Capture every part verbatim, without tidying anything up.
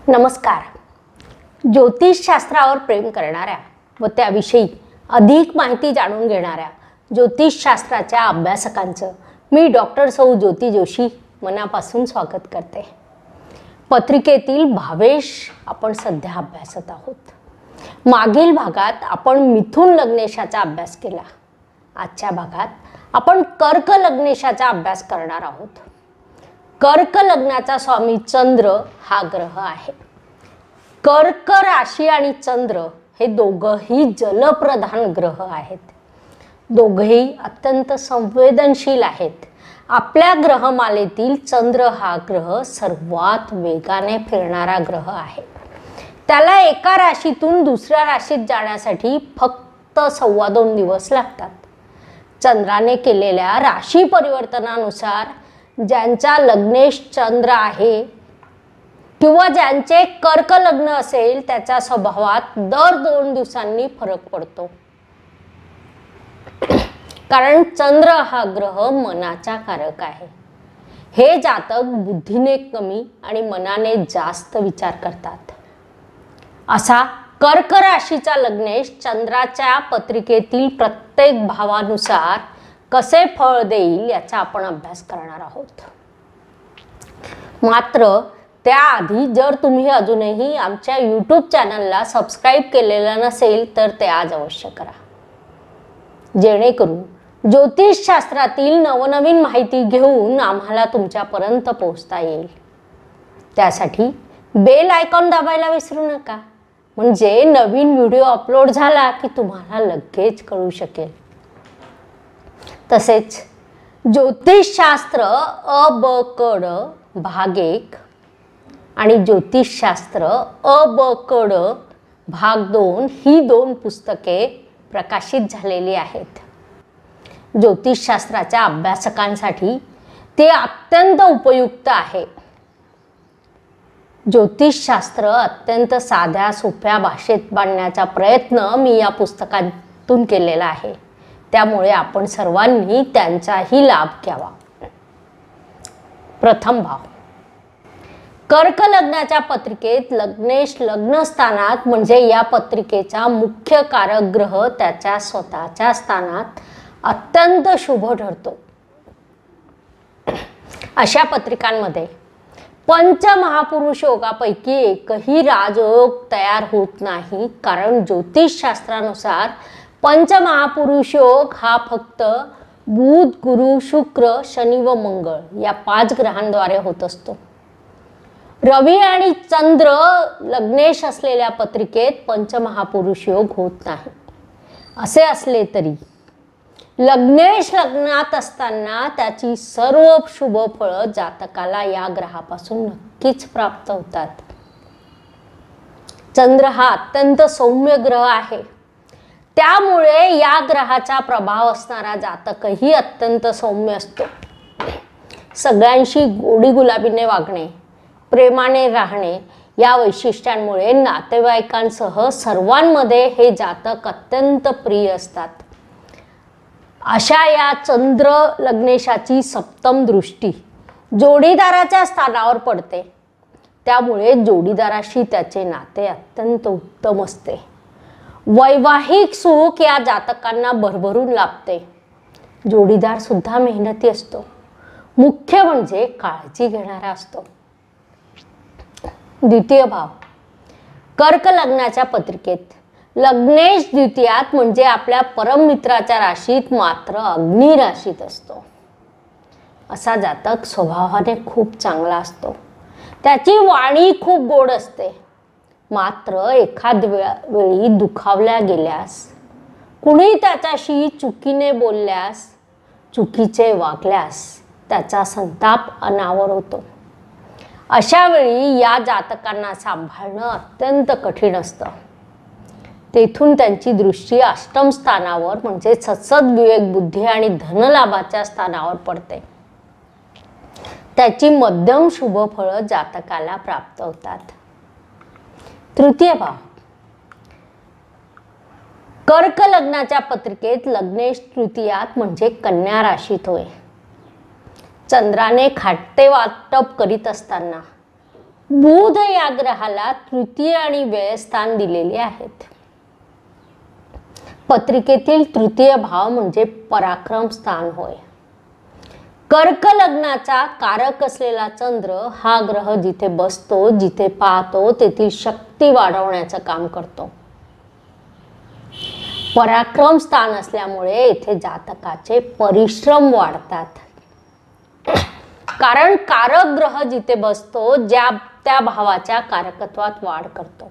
नमस्कार. ज्योतिषशास्त्रावर प्रेम करणाऱ्या व त्याविषयी अधिक माहिती जाणून घेणाऱ्या ज्योतिषशास्त्राच्या अभ्यासकांचं मी डॉक्टर सौ ज्योती जोशी मनापासून स्वागत करते. पत्रिकेतील भावेश आपण सध्या अभ्यासत आहोत. मागील भागात आपण मिथुन लग्नेशाचा अभ्यास केला. आजच्या भागात आपण कर्क लग्नेशाचा अभ्यास करणार आहोत. कर्क लग्नाचा स्वामी चंद्र हा ग्रह आहे. कर्क राशी आणि चंद्र हे दोघंही जलप्रधान ग्रह आहेत. दोघेही अत्यंत संवेदनशील आहेत. आपल्या ग्रहमालेतील चंद्र हा ग्रह सर्वात वेगाने फिरणारा ग्रह आहे. त्याला एका राशीतून दुसऱ्या राशीत जाण्यासाठी फक्त सव्वा दोन दिवस लागतात. चंद्राने केलेल्या राशी परिवर्तनानुसार ज्यांचा लग्नेश चंद्र आहे किंवा ज्यांचे कर्क लग्न असेल त्याच्या स्वभावात दर दोन दिवसांनी फरक पडतो. कारण चंद्र हा ग्रह मनाचा कारक आहे. हे जातक बुद्धीने कमी आणि मनाने जास्त विचार करतात. असा कर्क राशीचा लग्नेश चंद्राच्या पत्रिकेतील प्रत्येक भावानुसार कसे फळ देईल याचा आपण अभ्यास करणार आहोत. मात्र त्याआधी जर तुम्ही अजूनही आमच्या यूट्यूब चॅनलला सबस्क्राईब केलेलं नसेल तर ते आज अवश्य करा, जेणेकरून ज्योतिषशास्त्रातील नवनवीन माहिती घेऊन आम्हाला तुमच्यापर्यंत पोहोचता येईल. त्यासाठी बेल आयकॉन दाबायला विसरू नका, म्हणजे नवीन व्हिडिओ अपलोड झाला की तुम्हाला लगेच कळू शकेल. तसेच ज्योतिषशास्त्र अ ब क ड भाग एक आणि ज्योतिषशास्त्र अ ब क ड भाग दोन ही दोन पुस्तके प्रकाशित झालेली आहेत. ज्योतिषशास्त्राच्या अभ्यासकांसाठी ते अत्यंत उपयुक्त आहे. ज्योतिषशास्त्र अत्यंत साध्या सोप्या भाषेत मांडण्याचा प्रयत्न मी या पुस्तकातून केलेला आहे. त्यामुळे आपण सर्वांनी त्यांचाही लाभ घ्यावा. प्रथम भाव. कर्क लग्नाच्या पत्रिकेत लग्नेश लग्न स्थानात म्हणजे या पत्रिकेचा मुख्य कारक ग्रह त्याच्या स्वतःच्या स्थानात अत्यंत शुभ ठरतो. अशा पत्रिकांमध्ये पंचमहापुरुष योगापैकी एकही राजयोग तयार होत नाही. कारण ज्योतिषशास्त्रानुसार पंचमहापुरुष योग हा फक्त बुध, गुरु, शुक्र, शनी व मंगळ या पाच ग्रहांद्वारे होत असतो. रवी आणि चंद्र लग्नेश असलेल्या पत्रिकेत पंचमहापुरुष योग होत नाही. असे असले तरी लग्नेश लग्नात असताना त्याची सर्व शुभ फळं जातकाला या ग्रहापासून नक्कीच प्राप्त होतात. चंद्र हा अत्यंत सौम्य ग्रह आहे. त्यामुळे या ग्रहाचा प्रभाव असणारा जातकही अत्यंत सौम्य असतो. सगळ्यांशी गोडी गुलाबीने वागणे, प्रेमाने राहणे या वैशिष्ट्यांमुळे नातेवाईकांसह सर्वांमध्ये हे जातक अत्यंत प्रिय असतात. अशा या चंद्र लग्नेशाची सप्तम दृष्टी जोडीदाराच्या स्थानावर पडते. त्यामुळे जोडीदाराशी त्याचे नाते अत्यंत उत्तम असते. वैवाहिक सुख या जातकांना भरभरून लाभते. जोडीदार सुद्धा मेहनती असतो. मुख्य म्हणजे काळजी घेणारा असतो. द्वितीय भाव. कर्क लग्नाच्या पत्रिकेत लग्नेश द्वितीयात म्हणजे आपल्या परममित्राच्या राशीत मात्र अग्नी राशीत असतो. असा जातक स्वभावाने खूप चांगला असतो. त्याची वाणी खूप गोड असते. मात्र एखाद वेळी दुखावल्या गेल्यास, कुणी त्याच्याशी चुकीने बोलल्यास, चुकीचे वागल्यास त्याचा संताप अनावर होतो. अशा वेळी या जातकांना सांभाळणं अत्यंत कठीण असतं. तेथून त्यांची दृष्टी अष्टम स्थानावर म्हणजे सत्सद विवेक बुद्धी आणि धनलाभाच्या स्थानावर पडते. त्याची मध्यम शुभ फळं जातकाला प्राप्त होतात. तृतीय भाव. कर्क लग्नाच्या पत्रिकेत लग्नेश तृतीयात म्हणजे कन्या राशीत होय. चंद्राने खाटे वाटप करीत असताना बुध या ग्रहाला तृतीय आणि व्ययस्थान दिलेले आहेत. पत्रिकेतील तृतीय भाव म्हणजे पराक्रम स्थान होय. कर्क लग्नाचा कारक असलेला चंद्र हा ग्रह जिथे बसतो, जिथे पाहतो, तेथील शक्ती वाढवण्याचं काम करतो. पराक्रम स्थान असल्यामुळे येथे जातकाचे परिश्रम वाढतात. कारण कारक ग्रह जिथे बसतो, ज्या त्या भावाच्या कारकत्वात वाढ करतो.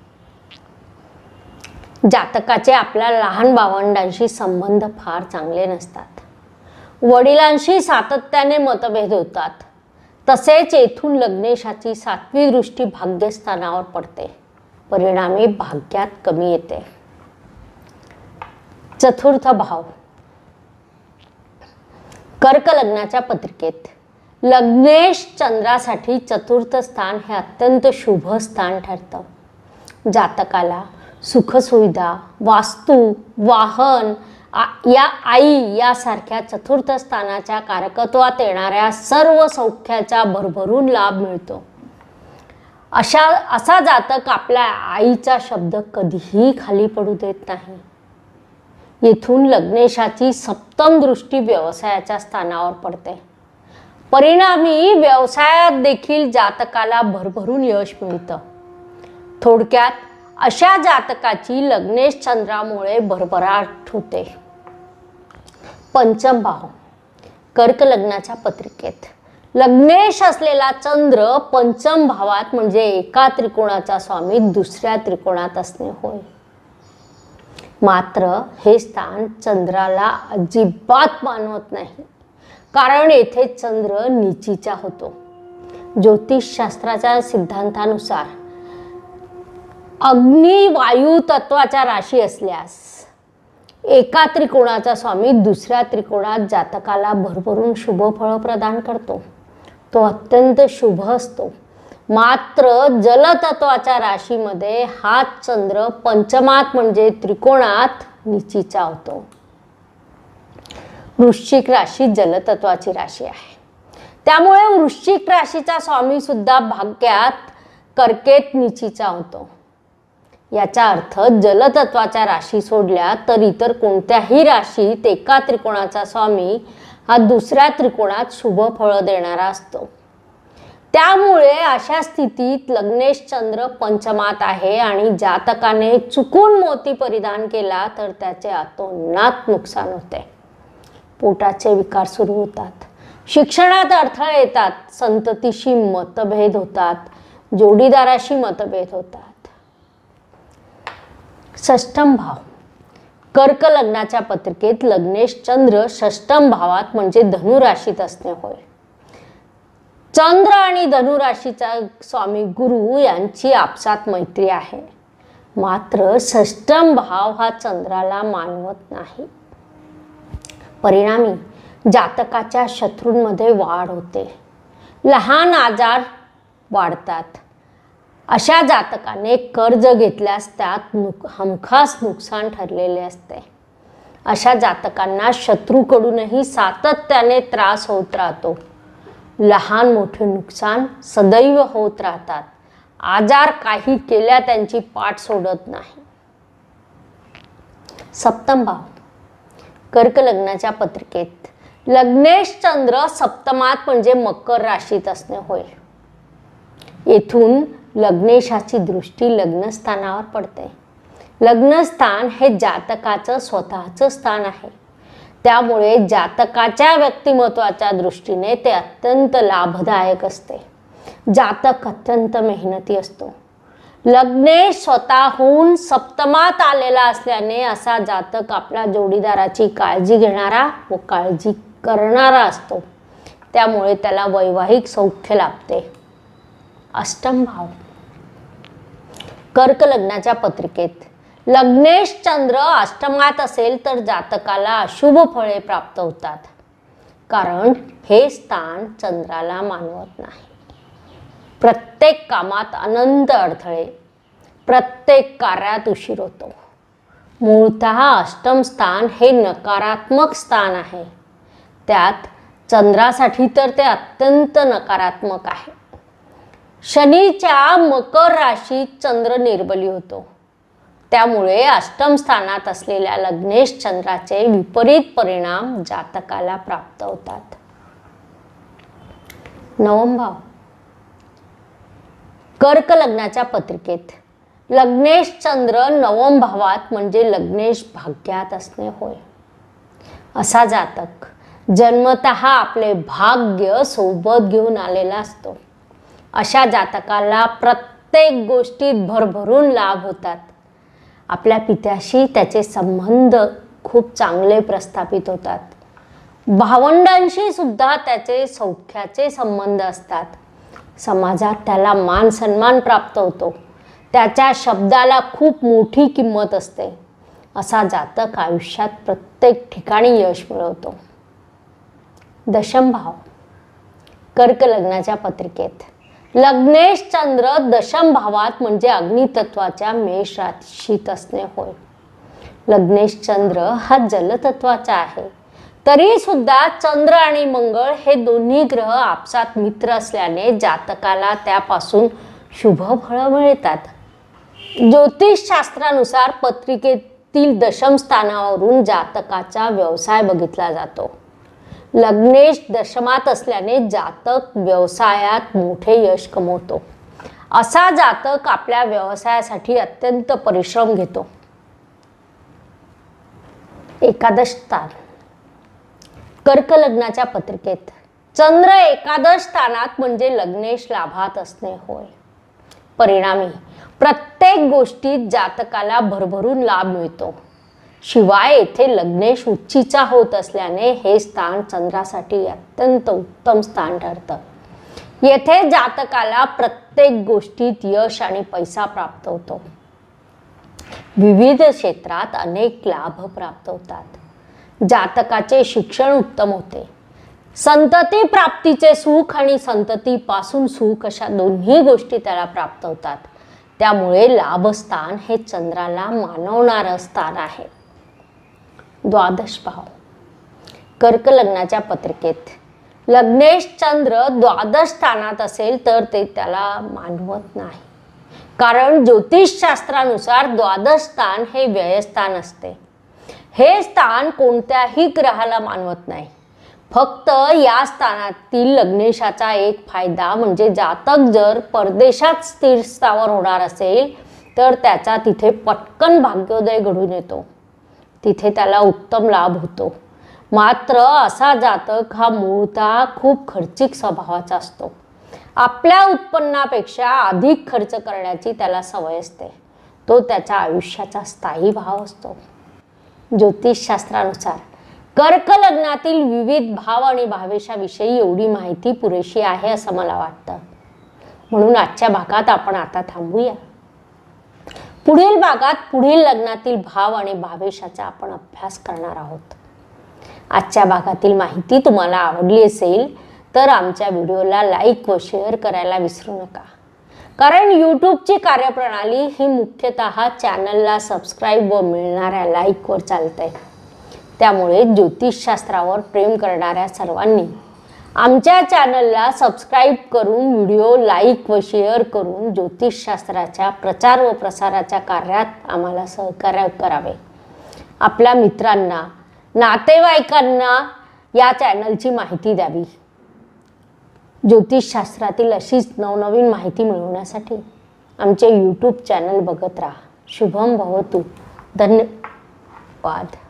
जातकाचे आपल्या लहान भावंडांशी संबंध फार चांगले नसतात. वडिलांशी सातत्याने मतभेद होतात. तसेच येथून लग्नेशाची सातवी दृष्टी भाग्यस्थानावर पडते. परिणामी भाग्यात कमी येते. चतुर्थ भाव. कर्क लग्नाच्या पत्रिकेत लग्नेश चंद्रासाठी चतुर्थ स्थान हे अत्यंत शुभ स्थान ठरतं. जातकाला सुखसुविधा, वास्तू, वाहन या आई यासारख्या चतुर्थ स्थानाच्या कारकत्वात येणाऱ्या सर्व सौख्याचा भरभरून लाभ मिळतो. अशा असा जातक आपल्या आईचा शब्द कधीही खाली पडू देत नाही. येथून लग्नेशाची सप्तम दृष्टी व्यवसायाच्या स्थानावर पडते. परिणामी व्यवसायात देखील जातकाला भरभरून यश मिळतं. थोडक्यात अशा जातकाची लग्नेश चंद्रामुळे भरभराट होते. पंचम भाव. कर्क लग्नाच्या पत्रिकेत लग्नेश असलेला चंद्र पंचम भावात म्हणजे एका त्रिकोणाचा स्वामी दुसऱ्या त्रिकोणात असणे होय. मात्र हे स्थान चंद्राला अजिबात मानवत नाही. कारण येथे चंद्र नीचीचा होतो. ज्योतिषशास्त्राच्या सिद्धांतानुसार अग्नी वायू तत्वाच्या राशी असल्यास एका त्रिकोणाचा स्वामी दुसऱ्या त्रिकोणात जातकाला भरभरून शुभ फळ प्रदान करतो. तो अत्यंत शुभ असतो. मात्र जलतत्वाच्या राशीमध्ये हा चंद्र पंचमात म्हणजे त्रिकोणात नीचीचा होतो. वृश्चिक राशी जलतत्वाची राशी आहे. त्यामुळे वृश्चिक राशीचा स्वामी सुद्धा भाग्यात कर्केत नीचीचा होतो. याचा अर्थ जलतत्वाच्या राशी सोडल्या तर इतर कोणत्याही राशीत एका त्रिकोणाचा स्वामी हा दुसऱ्या त्रिकोणात शुभ फळ देणारा असतो. त्यामुळे अशा स्थितीत लग्नेश चंद्र पंचमात आहे आणि जातकाने चुकून मोती परिधान केला तर त्याचे अतोनात नुकसान होते. पोटाचे विकार सुरू होतात. शिक्षणात अडथळे येतात. संततीशी मतभेद होतात. जोडीदाराशी मतभेद होतात. षष्ठम भाव. कर्क लग्नाच्या पत्रिकेत लग्नेश चंद्र षष्ठम भावात म्हणजे धनु राशीत असणे होय. चंद्र आणि धनु राशीचा स्वामी गुरु यांची आपसात मैत्री आहे. मात्र षष्ठम भाव हा चंद्राला मानवत नाही. परिणामी जातकाच्या शत्रूंमध्ये वाढ होते. लहान आजार वाढतात. अशा जातकाने कर्ज घेतल्यास त्यात नुक हमखास नुकसान ठरलेले असते. अशा जातकांना शत्रूकडूनही सातत्याने त्रास होत राहतो. लहान मोठे नुकसान सदैव होत राहतात. आजार काही केल्या त्यांची पाठ सोडत नाही. सप्तम भाव. कर्क लग्नाच्या पत्रिकेत लग्नेश चंद्र सप्तमात म्हणजे मकर राशीत असणे होय. येथून लग्नेशाची दृष्टी लग्नस्थानावर पडते. लग्नस्थान हे जातकाचं स्वतःचं स्थान आहे. त्यामुळे जातकाच्या व्यक्तिमत्वाच्या दृष्टीने ते अत्यंत लाभदायक असते. जातक अत्यंत मेहनती असतो. लग्नेश स्वतःहून सप्तमात आलेला असल्याने असा जातक आपल्या जोडीदाराची काळजी घेणारा व काळजी करणारा असतो. त्यामुळे त्याला वैवाहिक सौख्य लाभते. अष्टम भाव. कर्क लग्नाच्या पत्रिकेत लग्नेश चंद्र अष्टमात असेल तर जातकाला अशुभ फळे प्राप्त होतात. कारण हे स्थान चंद्राला मानवत नाही. प्रत्येक कामात अनंत अडथळे, प्रत्येक कार्यात उशीर होतो. मूळतः अष्टम स्थान हे नकारात्मक स्थान आहे. त्यात चंद्रासाठी तर ते अत्यंत नकारात्मक आहे. शनीच्या मकर राशीत चंद्र निर्बली होतो, त्यामुळे अष्टम स्थानात असलेल्या लग्नेश चंद्राचे विपरीत परिणाम जातकाला प्राप्त होतात. नवम भाव. कर्क लग्नाच्या पत्रिकेत लग्नेश चंद्र नवम भावात म्हणजे लग्नेश भाग्यात असणे होय. असा जातक जन्मतः आपले भाग्य सोबत घेऊन आलेला असतो. अशा जातकाला प्रत्येक गोष्टीत भरभरून लाभ होतात. आपल्या पित्याशी त्याचे संबंध खूप चांगले प्रस्थापित होतात. भावंडांशी सुद्धा त्याचे सौख्याचे संबंध असतात. समाजात त्याला मान सन्मान प्राप्त होतो. त्याच्या शब्दाला खूप मोठी किंमत असते. असा जातक आयुष्यात प्रत्येक ठिकाणी यश मिळवतो. दशम भाव. कर्क लग्नाच्या पत्रिकेत लग्नेश चंद्र दशम भावात म्हणजे अग्नितत्वाच्या मेष राशीत असणे होय. लग्नेश चंद्र हा जलतत्वाचा आहे, तरी सुद्धा चंद्र आणि मंगळ हे दोन्ही ग्रह आपसात मित्र असल्याने जातकाला त्यापासून शुभ फळं मिळतात. ज्योतिषशास्त्रानुसार पत्रिकेतील दशम स्थानावरून जातकाचा व्यवसाय बघितला जातो. लग्नेश दशमात असल्याने जातक व्यवसायात मोठे यश कमवतो. असा जातक आपल्या व्यवसायासाठी अत्यंत परिश्रम घेतो. एकादश स्थान. कर्क लग्नाच्या पत्रिकेत चंद्र एकादश स्थानात म्हणजे लग्नेश लाभात असणे होय. परिणामी प्रत्येक गोष्टीत जातकाला भरभरून लाभ मिळतो. शिवाय येथे लग्नेश उच्चीचा होत असल्याने हे स्थान चंद्रासाठी अत्यंत उत्तम स्थान ठरतं. येथे जातकाला प्रत्येक गोष्टीत यश आणि पैसा प्राप्त होतो. विविध क्षेत्रात अनेक लाभ प्राप्त होतात. जातकाचे शिक्षण उत्तम होते. संतती प्राप्तीचे सुख आणि संततीपासून सुख अशा दोन्ही गोष्टी त्याला प्राप्त होतात. त्यामुळे लाभस्थान हे चंद्राला मानवणारं स्थान आहे. द्वादश भाव. कर्क लग्नाच्या पत्रिकेत लग्नेश चंद्र द्वादश स्थानात असेल तर ते त्याला मानवत नाही. कारण ज्योतिषशास्त्रानुसार द्वादश स्थान हे व्ययस्थान असते. हे स्थान कोणत्याही ग्रहाला मानवत नाही. फक्त या स्थानातील लग्नेशाचा एक फायदा म्हणजे जातक जर परदेशात स्थिर स्थावर होणार असेल तर त्याचा तिथे पटकन भाग्योदय घडून येतो. तिथे त्याला उत्तम लाभ होतो. मात्र असा जातक हा मूळतः खूप खर्चिक स्वभावाचा असतो. आपल्या उत्पन्नापेक्षा अधिक खर्च करण्याची त्याला सवय असते. तो त्याच्या आयुष्याचा स्थायी भाव असतो. ज्योतिषशास्त्रानुसार कर्क लग्नातील विविध भाव आणि भावेशाविषयी एवढी माहिती पुरेशी आहे असं मला वाटतं. म्हणून आजच्या भागात आपण आता थांबूया. पुढील भागात पुढील लग्नातील भाव आणि भावेशाचा आपण अभ्यास करणार आहोत. आजच्या भागातील माहिती तुम्हाला आवडली असेल तर आमच्या व्हिडिओला लाईक व शेअर करायला विसरू नका. कारण यूट्यूबची कार्यप्रणाली ही मुख्यतः चॅनलला सबस्क्राईब व मिळणाऱ्या लाईकवर चालते. त्यामुळे ज्योतिषशास्त्रावर प्रेम करणाऱ्या सर्वांनी आमच्या चॅनलला सबस्क्राईब करून व्हिडिओ लाईक व शेअर करून ज्योतिषशास्त्राच्या प्रचार व प्रसाराच्या कार्यात आम्हाला सहकार्य करावे. आपल्या मित्रांना, नातेवाईकांना या चॅनलची माहिती द्यावी. ज्योतिषशास्त्रातील अशीच नवनवीन माहिती मिळवण्यासाठी आमचे यूट्यूब चॅनल बघत राहा. शुभम भवतु. धन्यवाद.